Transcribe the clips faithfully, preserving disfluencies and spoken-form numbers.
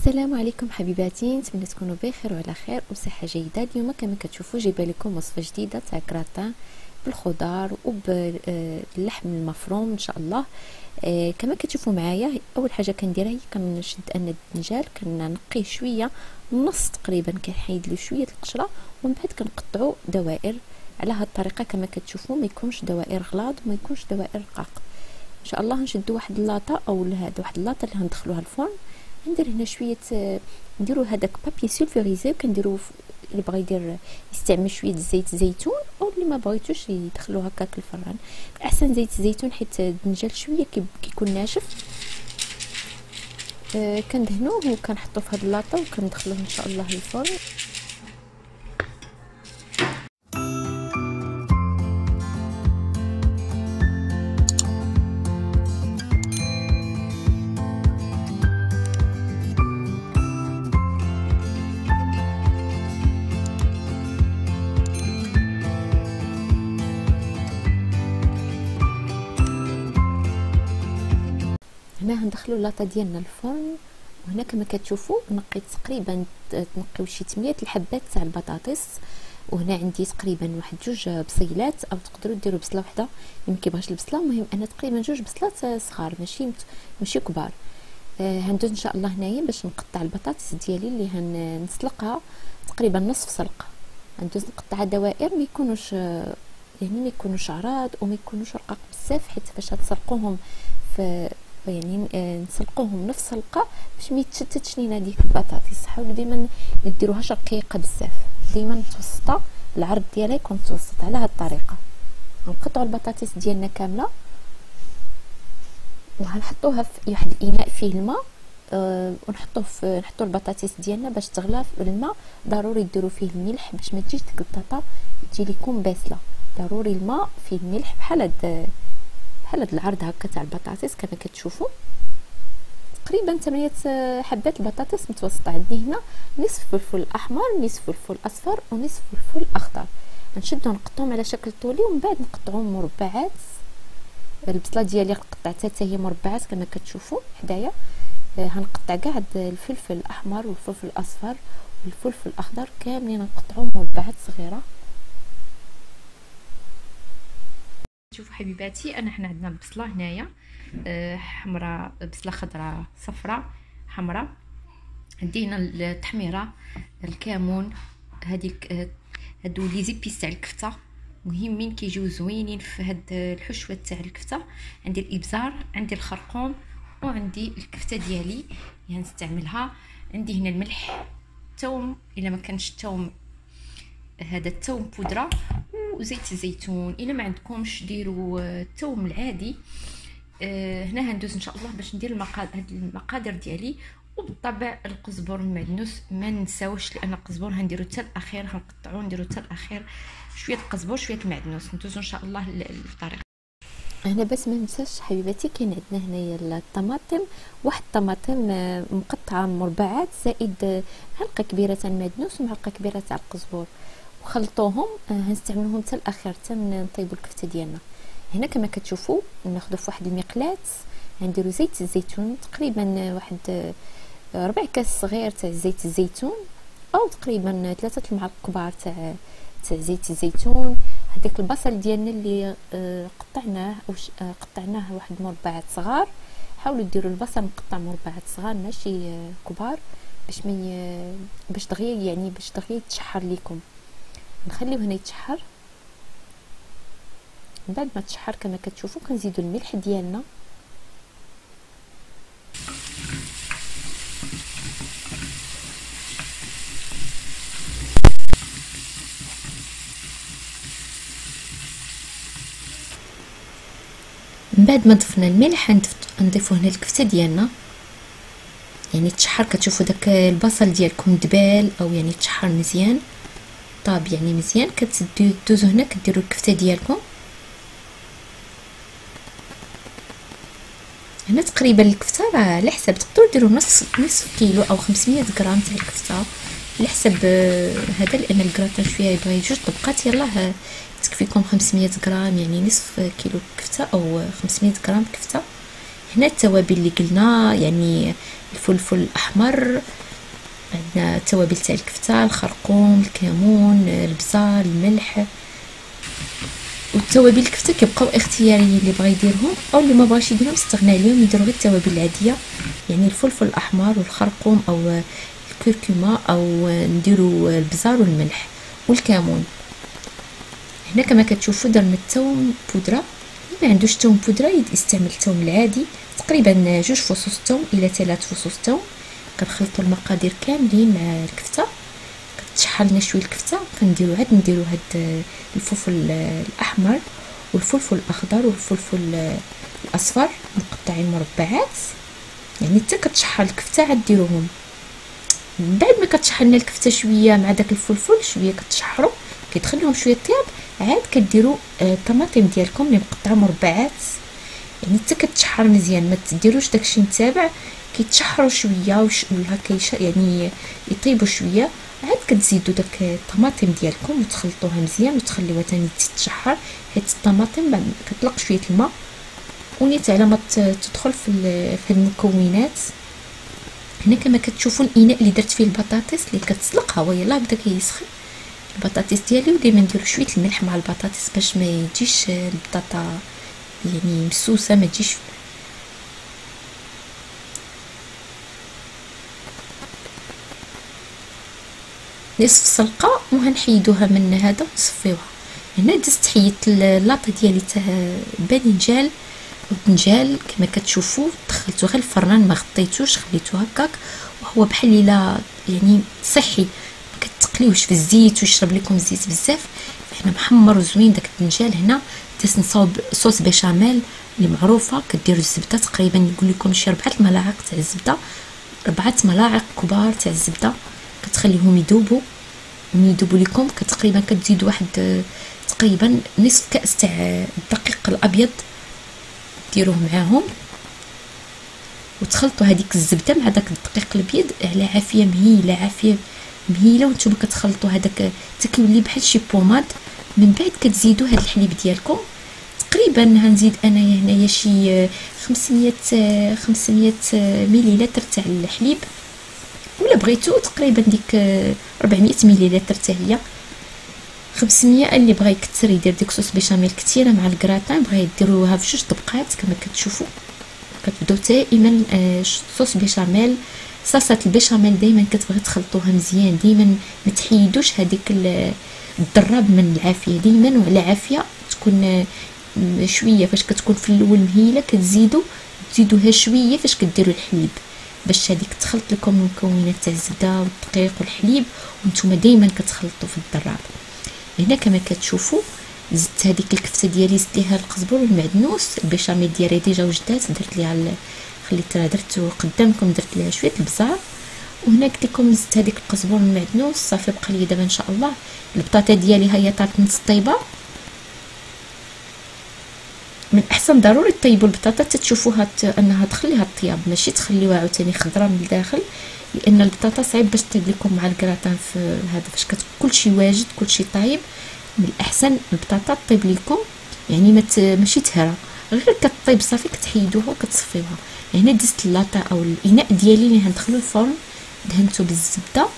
السلام عليكم حبيباتي، نتمنى تكونوا بخير وعلى خير وصحه جيده. اليوم كما كتشوفوا جايبه لكم وصفه جديده تاع كراتان بالخضار وباللحم المفروم ان شاء الله. آه كما كتشوفوا معايا، اول حاجه كنديرها هي كنشد انا الدنجال، كنقيه شويه نص تقريبا، كنحيد له شويه القشره ومن بعد كنقطعوا دوائر على هذه الطريقه كما كتشوفوا، ما يكونش دوائر غلاظ وما يكونش دوائر رقاق. ان شاء الله نشدوا واحد اللاطه او هذا واحد اللاطه اللي غندخلوها الفرن. ندير هنا شويه، نديروا هذاك بابي سولفوريزي، وكنديروا اللي بغى يدير يستعمل شويه زيت الزيتون، او اللي ما بغيتوش يدخلوه هكاك الفران. احسن زيت الزيتون حيت الدنجال شويه كيكون ناشف. آه كندهنوه وكنحطوه في هاد اللاطه وكندخلوه ان شاء الله الفرن. هنا غندخلوا اللاطه ديالنا الفرن، وهنا كما كتشوفوا نقيت تقريبا تنقيو شي ثمانية الحبات تاع البطاطس، وهنا عندي تقريبا واحد جوج بصيلات، او تقدروا ديروا بصله وحده اللي ما كيبغيش البصله. المهم انا تقريبا جوج بصلات صغار ماشي ماشي كبار. آه هندوز ان شاء الله هنايا باش نقطع البطاطس ديالي اللي هنسلقها تقريبا نصف سلقه. هندوز نقطعها دوائر، ما يكونوش يعني ما يكونوش عراض وما يكونوش رقاق بزاف، حيت فاش تسلقوهم في يعني نسلقوهم نفس سلقه باش ما يتشتتش لينا ديك البطاطس. حاولوا ديما ما ديروهاش رقيقه بزاف، ديما متوسطه، العرض ديالها يكون متوسط. على هذه الطريقه نقطعوا البطاطس ديالنا كامله وهنحطوها في واحد الاناء فيه الماء، أه ونحطوه في نحطوا البطاطس ديالنا باش تغلى في الماء. ضروري ديروا فيه الملح باش ما تجيش ديك البطاطا تجي لكم باسله. ضروري الماء فيه الملح بحال هاد بحال هاد العرض هكا تاع البطاطس كما كتشوفوا. تقريبا ثمانية حبات البطاطس متوسطه. عندي هنا نصف فلفل احمر، نصف فلفل اصفر، ونصف فلفل اخضر. نشدو نقطعهم على شكل طولي ومن بعد نقطعوهم مربعات. البصله ديالي قطعتها حتى هي مربعات كما كتشوفوا حدايا. هنقطع كاع الفلفل الاحمر والفلفل الاصفر والفلفل الاخضر كاملين نقطعوهم مربعات صغيره. شوفوا حبيباتي، انا حنا عندنا البصله هنايا أه حمراء، بصله خضراء، صفراء، حمراء. عندي هنا التحميره، الكمون، هذيك هادو لي زيبيس تاع الكفته مهمين كيجيو زوينين في هاد الحشوه تاع الكفته. عندي الابزار، عندي الخرقوم، وعندي الكفته ديالي يعني نستعملها. عندي هنا الملح، الثوم الا ما كانش الثوم هذا الثوم بودره، وزيت الزيتون. الا ما عندكمش ديروا الثوم العادي. آه هنا هندوز ان شاء الله باش ندير المقادير هاد المقادير ديالي. وبالطبع القزبر المعدنوس ما نساوش، لان القزبر هنديرو حتى الاخير، هنقطعوه نديرو حتى الاخير. شويه القزبر شويه المعدنوس. ندوزو ان شاء الله الطريقه. هنا بس ما ننساش حبيباتي، كاين عندنا هنايا الطماطم، واحد الطماطم مقطعه مربعات، زائد معلقه كبيره تاع المعدنوس ومعلقه كبيره تاع القزبر، وخلطوهم. هنستعملوهم حتى الاخير حتى نطيبوا الكفته ديالنا. هنا كما كتشوفوا ناخذوا في واحد المقلاة، نديروا زيت الزيتون تقريبا واحد ربع كاس صغير تاع زيت الزيتون، او تقريبا ثلاثه المعالق كبار تاع تاع زيت الزيتون. هذاك البصل ديالنا اللي قطعناه او قطعناه واحد مربعات صغار، حاولوا ديروا البصل مقطع مربعات صغار ماشي كبار، باش ما باش دغيا يعني باش دغيا يتشحر لكم. نخليوه هنا يتشحر. من بعد ما تشحر كما كتشوفوا كنزيدوا الملح ديالنا، من بعد ما ضفنا الملح نضيفوا هنا الكفته ديالنا يعني تشحر. كتشوفوا داك البصل ديالكم دبال او يعني تشحر مزيان، طاب يعني مزيان. كتسدوا دوزو هنا كديروا الكفته ديالكم. هنا تقريبا الكفته راه على حساب، تقدروا ديروا نص نصف كيلو او خمسمية غرام تاع الكفته على حساب هذا، لان الكراتان شويه يبغي جوج طبقات. يلاه تكفيكم خمسمية غرام يعني نصف كيلو كفته او خمسمية غرام كفته. هنا التوابل اللي قلنا، يعني الفلفل الاحمر، عندنا التوابل تاع الكفته، الخرقوم، الكمون، البصل، الملح. والتوابل الكفته كيبقاو اختياريين، اللي بغى يديرهم او اللي ما بغاش يديرهم يستغنى عليهم، يديروا غير التوابل العاديه، يعني الفلفل الاحمر والخرقوم او الكركمه، او نديروا البزار والملح والكمون. هنا كما كتشوفوا درنا الثوم بودره، اللي ما عندوش ثوم بودره يستعمل الثوم العادي، تقريبا جوج فصوص ثوم الى ثلاث فصوص ثوم. كنخلطوا المقادير كاملين مع الكفته، كتشحلنا شويه الكفته، كنديروا عاد نديروا هاد الفلفل الاحمر والفلفل الاخضر والفلفل الاصفر مقطعين مربعات، يعني حتى كتشحل الكفته عاد ديروهم. بعد ما كتشحلنا الكفته شويه مع داك الفلفل شويه كتشحروا، كيدخل لهم شويه طياب، عاد كديروا الطماطم ديالكم اللي مقطعه مربعات، يعني حتى كتشحر مزيان، ما تديروش داكشي متابع، كيتشحروا شويه وهكا يعني يطيبوا شويه. عاد كتزيدوا داك الطماطم ديالكم وتخلطوها مزيان وتخليوها ثاني تتشحر، حيت الطماطم كتطلق شويه الماء، ونيت على ما تدخل في في المكونات. هنا كما كتشوفوا الاناء اللي درت فيه البطاطس اللي كتسلق، هو يلاه بدا كيسخن البطاطس ديالي، وديما نديروا شويه الملح مع البطاطس باش ما يجيش البطاطا يعني مسوسه، ما تجيش. نصف سلقه وهنحيدوها من هذا ونصفيوها. هنا دزت حيت اللاطه ديالي تاع باذنجان والبنجال كما كتشوفوا، دخلته غير الفران، ما غطيتوش، خليته هكاك، وهو بحال الا يعني صحي، ما كتقليوش في الزيت ويشرب لكم الزيت بزاف. حنا محمر وزوين داك البنجال. هنا درت نصاوب صوص بيشاميل اللي معروفه، كديروا الزبده تقريبا نقول لكم شي ربعه الملاعق تاع الزبده، ربعه ملاعق كبار تاع الزبده، كتخليهم يذوبوا. من يذوبوا لكم كتقريبا كتزيد واحد تقريبا نصف كاس تاع الدقيق الابيض ديروه معاهم، وتخلطوا هذيك الزبده مع داك الدقيق الابيض على عافيه مهيله، عافيه مهيله، وانتم كتخلطوا هذاك حتى كيولي بحال شي بوماد. من بعد كتزيدوا هذا الحليب ديالكم، تقريبا هنزيد انايا هنايا شي خمسمية خمسمية مليلتر تاع الحليب، ولا بغيتو تقريبا ديك أربعمية مليلتر حتى هي خمسمية. اللي بغى يكثر يدير ديك صوص بيشاميل كثيره مع الكراتان، بغا يديروها في جوج طبقات كما كتشوفوا. كتبداو دائما صوص بيشاميل، صلصه البيشاميل دائما كتبغي تخلطوها مزيان، دائما ما تحيدوش هذيك الضراب من العافيه، دائما وعلى عافيه تكون شويه. فاش كتكون في الاول مهيله كتزيدوا تزيدوها شويه فاش كديروا الحليب، باش هذيك تخلط لكم المكونات تاع الزبده والدقيق والحليب، وانتم دائما كتخلطوا في الضراب. هنا كما كتشوفوا زدت هذيك الكفته ديالي، زدت ليها القزبر والمعدنوس، البيشاميل ديالي ديجا وجدات، درت ليها خليتها درت قدامكم، درت ليها شويه البزار. وهنا قلت لكم زدت هذيك القزبر والمعدنوس. صافي بقى لي دابا ان شاء الله البطاطا ديالي هي طابت نص طيبه. من احسن ضروري طيبوا البطاطا تتشوفوها انها تخليها الطياب، ماشي تخليوها عاوتاني خضراء من الداخل، لان البطاطا صعيب باش طيب لكم مع الكراتان. في هذا فاش كتكون كلشي واجد كلشي طايب، من الاحسن البطاطا طيب لكم، يعني ما ماشي تهرى، غير كطيب صافي كتحيدوها وكتصفيوها. هنا دزت اللاطه او الاناء ديالي اللي غندخلو الفرن، دهنته بالزبده،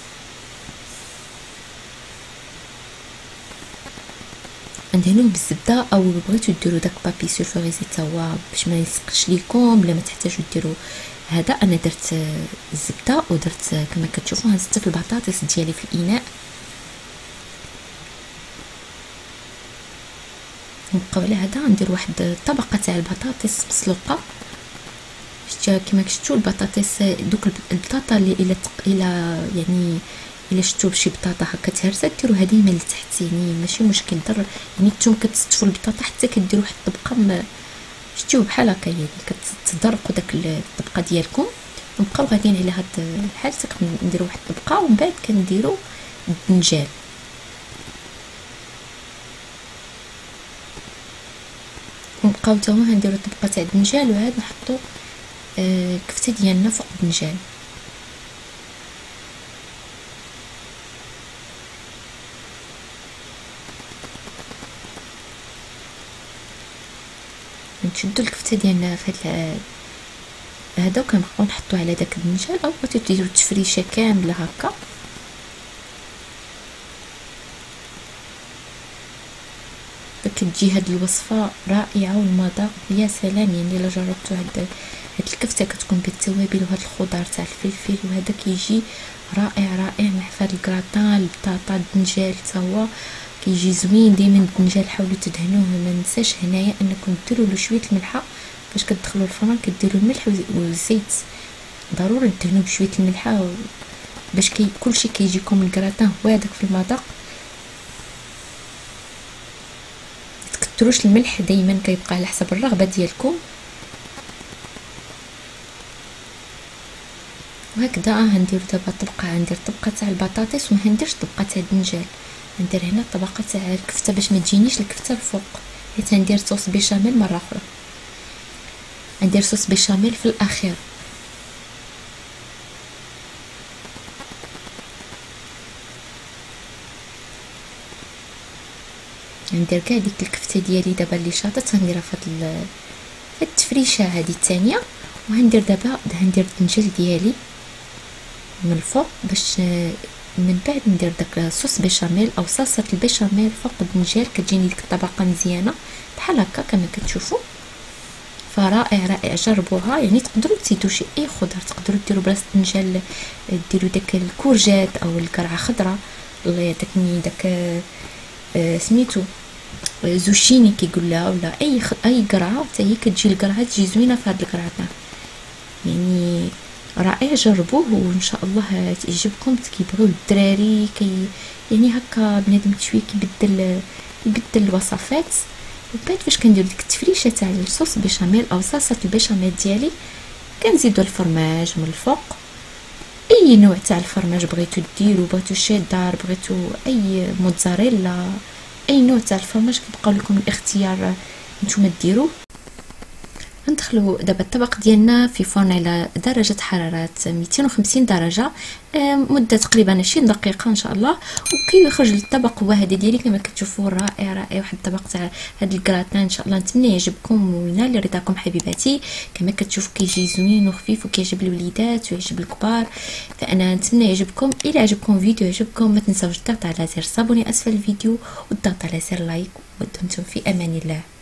ندهنوه بالزبده، او بغيتو ديروا داك بابي سولفوريزي تا هو باش ما يسقش ليكم، بلا ما تحتاجوا ديروا هذا. انا درت الزبده ودرت كما كتشوفوا هزت في البطاطس ديالي في الاناء. نبقاو على هذا ندير واحد الطبقه تاع البطاطس مسلوقه. شتي كما شفتوا البطاطس دوك البطاطا اللي الى الى يعني الا شفتوا بشي بطاطا هكا تهرسه ديروها ديما لتحت، يعني ماشي مشكل در، يعني نتوما كتستفوا البطاطا حتى كديروا واحد الطبقه شتيو بحال هكا، يعني كتدرقوا داك الطبقه ديالكم. ونبقاو غاديين على هاد الحال حتى نديروا واحد الطبقه، ومن بعد كنديروا الدنجال. ونبقاو تا هما نديروا طبقه تاع الدنجال، وعاد نحطوا الكفته ديالنا فوق الدنجال. كنشدو الكفته ديالنا في هاد هذا وكنبقاو نحطوه على داك الدنجال، او بغيتو ديروا التفريشه كامله هكا. كتجي هاد الوصفه رائعه والمذاق يا سلام. يعني الا جربتو هاد هاد الكفته كتكون بالتوابل وهاد الخضار تاع الفلفل وهذا كيجي رائع رائع مع هاد الكراطان البطاطا الدنجال حتى هو كيجي زوين. ديما الدنجال حاولوا تدهنوه، ما ننساش هنايا انكم ديروا له شويه الملحه باش كتدخلوا الفران، كديروا الملح والزيت ضروري تدهنوا بشويه الملحه باش كي كلشي كيجيكم الكراطان هذاك في المذاق. تكثروش الملح، دائما كيبقى على حسب الرغبه ديالكم. وهكذا غندير دابا طبقه، غندير طبقه تاع البطاطس وما هنديرش طبقه تاع الدنجال، ندير هنا طبقه تاع الكفته باش ما تجينيش الكفته الفوق، حيت غندير صوص بيشاميل مره اخرى. غندير صوص بيشاميل في الاخير. ندير كاع ديك الكفته ديالي دابا اللي شاطت غنديرها في هاد التفريشه هذه الثانيه. وغندير دابا غندير الدنجال ديالي من الفوق باش من بعد ندير داك صوص بيشاميل او صلصه البيشاميل فوق الدنجال، كتجيني ديك الطبقه مزيانه بحال هكا كما كتشوفوا. فرائع رائع، جربوها. يعني تقدروا تزيدوا شي اي خضر، تقدروا ديروا بلاصه الدنجال ديروا داك الكورجات او القرعه خضراء، الله داك داك آه سميتو زوشيني كيقول لها، ولا اي خ... اي قرعه حتى هي كتجي القرعه تجي زوينه في هاد القرعه. يعني رائع، جربوه وان شاء الله تعجبكم. كيبغيو الدراري كي يعني هكا بنادم شويه كيبدل يبدل الوصفات. وبعد فاش كندير ديك التفريشه تاع الصوص بيشاميل او صلصه البيشاميل ديالي كنزيدوا الفرماج من الفوق، اي نوع تاع الفرماج بغيتو ديروا، بغيتو شيدار، بغيتو اي موتزاريلا، اي نوع تاع الفرماج كيبقاو لكم الاختيار نتوما ديروه. ندخلوا دابا الطبق ديالنا في فرن على درجه حراره مئتين وخمسين درجه مده تقريبا عشرين دقيقه ان شاء الله. وكي يخرج الطبق هو هذا ديالي كما كتشوفوا رائع رائع. واحد الطبق تاع هاد الكراتان ان شاء الله نتمنى يعجبكم وينال رضاكم حبيباتي. كما كتشوفوا كيجي زوين وخفيف وكيعجب الوليدات ويعجب الكبار. فانا نتمنى يعجبكم. الى عجبكم الفيديو يعجبكم ما تنساوش الضغط على زر صابوني اسفل الفيديو والضغط على زر لايك. ودمتم في امان الله.